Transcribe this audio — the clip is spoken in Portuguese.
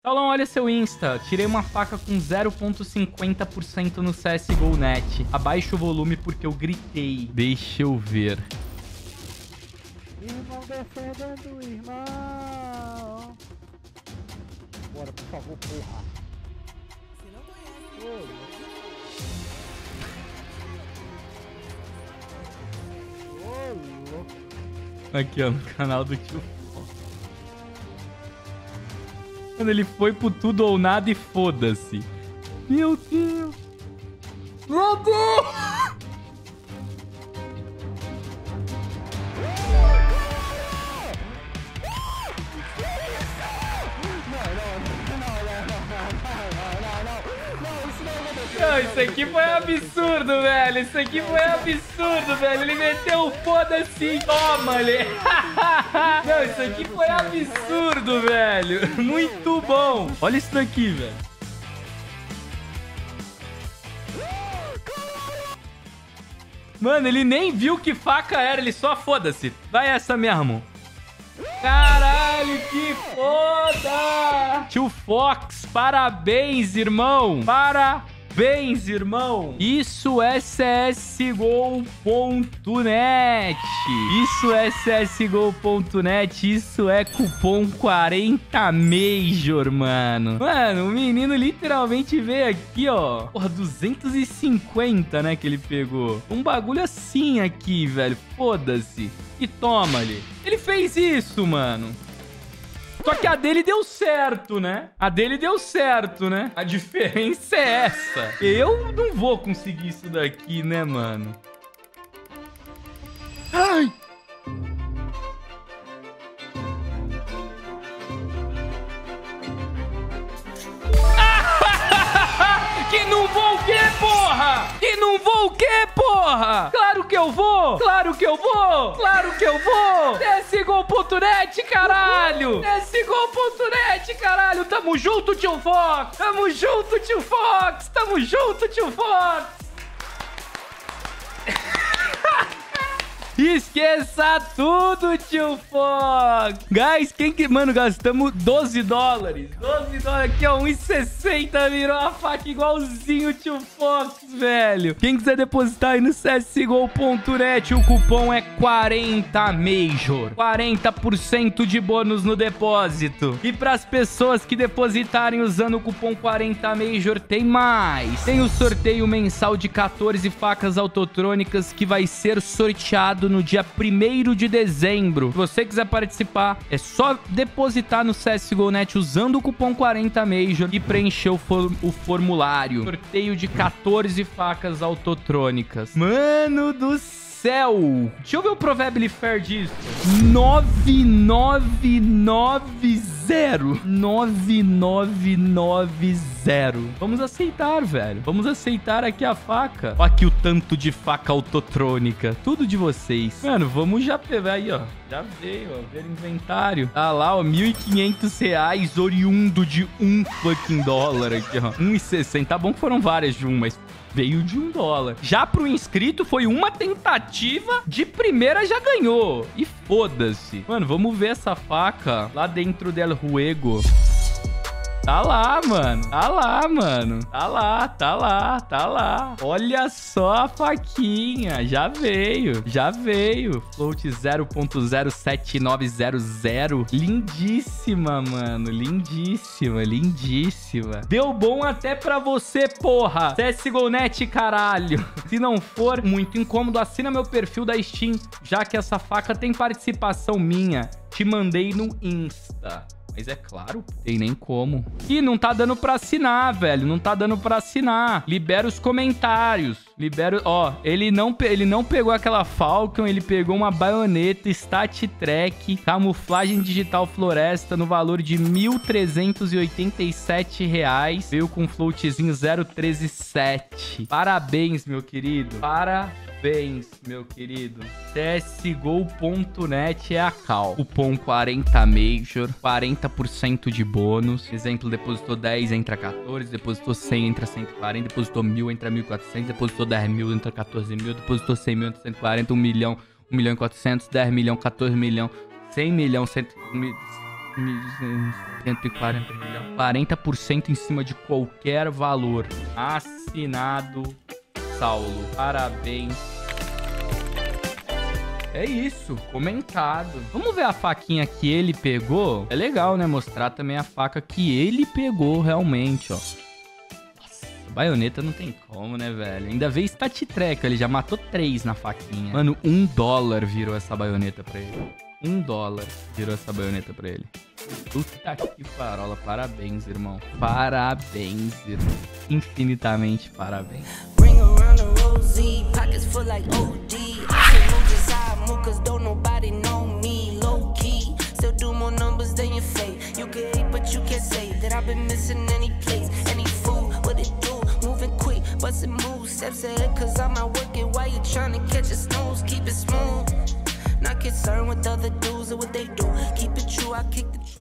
Saulão, olha seu Insta. Tirei uma faca com 0,50% no CSGO Net. Abaixa o volume porque eu gritei. Deixa eu ver. Irmão defendendo o irmão. Bora, por favor, porra. Você não conhece. Ô, louco. Aqui, ó, no canal do tio. Quando ele foi pro tudo ou nada e foda-se. Meu Deus. Meu Deus. Não, isso aqui foi absurdo, velho. Isso aqui foi absurdo, velho. Ele meteu o foda-se. Toma, ele. Não, isso aqui foi absurdo, velho. Muito bom. Olha isso daqui, velho. Mano, ele nem viu que faca era. Ele só foda-se. Vai essa mesmo. Caralho, que foda! Tio Fox, parabéns, irmão. Parabéns, irmão. Isso é CSGO.net. Isso é CSGO.net. Isso é cupom 40 Major, mano. Mano, o menino literalmente veio aqui, ó. Porra, 250, né, que ele pegou. Um bagulho assim aqui, velho. Foda-se. E toma ali. Ele fez isso, mano. Só que a dele deu certo, né? A dele deu certo, né? A diferença é essa. Eu não vou conseguir isso daqui, né, mano? Ai! Que não vou o quê, porra? Que não vou o quê, porra? Claro que eu vou! Claro que eu vou! Claro que eu vou! CSGO.net, caralho! CSGO.net, caralho! Tamo junto, tio Fox! Tamo junto, tio Fox! Tamo junto, tio Fox! Esqueça tudo, tio Fox. Guys, quem que... Mano, gastamos 12 dólares. 12 dólares aqui, ó. 1,60 virou a faca igualzinho o tio Fox, velho. Quem quiser depositar aí no CSGO.net, o cupom é 40 Major. 40% de bônus no depósito. E para as pessoas que depositarem usando o cupom 40 Major, tem mais. Tem o sorteio mensal de 14 facas autotrônicas que vai ser sorteado no dia 1º de dezembro. Se você quiser participar, é só depositar no CSGO.net usando o cupom 40 Major e preencher o formulário. Sorteio de 14 facas autotrônicas. Mano do céu! Deixa eu ver o Proverbially Fair disso. 9990. 9990. Vamos aceitar, velho. Vamos aceitar aqui a faca. Olha aqui o tanto de faca autotrônica. Tudo de vocês. Mano, vamos já pegar aí, ó. Já veio, ó. Ver inventário. Tá lá, ó. R$1.500 oriundo de $1 aqui, ó. 1,60. Tá bom que foram várias de mas veio de $1. Já pro inscrito foi uma tentativa, de primeira já ganhou. E foda-se. Mano, vamos ver essa faca lá dentro del juego. Tá lá, mano. Tá lá, mano. Tá lá, tá lá, tá lá. Olha só a faquinha. Já veio. Já veio. Float 0.07900. Lindíssima, mano. Lindíssima, lindíssima. Deu bom até pra você, porra. CSGO.net, caralho. Se não for muito incômodo, assina meu perfil da Steam, já que essa faca tem participação minha. Te mandei no Insta. Mas é claro, tem nem como. Ih, não tá dando pra assinar, velho. Não tá dando pra assinar. Libera os comentários. Libera... Ó, ele não pegou aquela Falcon, ele pegou uma baioneta Stat Trek, camuflagem digital floresta no valor de R$1.387. Veio com um floatzinho 0.137. Parabéns, meu querido. Parabéns, meu querido. CSGO.net é a cal. Cupom 40 Major, 40% de bônus. Exemplo, depositou 10, entra 14. Depositou 100, entra 140. Depositou 1.000, entra 1.400. Depositou 10 mil, entra 14 mil. Depositou 100 mil, entra 140. 1 milhão, 1 milhão e 400. 10 milhão, 14 milhão. 100 milhão, 100... 140 milhões. 40% em cima de qualquer valor. Assinado Saulo. Parabéns. É isso, comentado. Vamos ver a faquinha que ele pegou? É legal, né? Mostrar também a faca que ele pegou realmente, ó. Nossa, baioneta não tem como, né, velho? Ainda veio stat track, ele já matou 3 na faquinha. Mano, $1 virou essa baioneta pra ele. $1 virou essa baioneta pra ele. Puta que parola, parabéns, irmão. Parabéns, irmão. Infinitamente parabéns. Ring around the rosy, pockets full like OD. I can move just how I move, cause don't nobody know me. Low key, still do more numbers than your fate. You can hate, but you can't say that I've been missing any place. Any fool, what it do? Moving quick, bustin' moves, steps ahead, cause I'm out working while you tryna catch a snooze. Keep it smooth, not concerned with other dudes or what they do. Keep it true, I kick the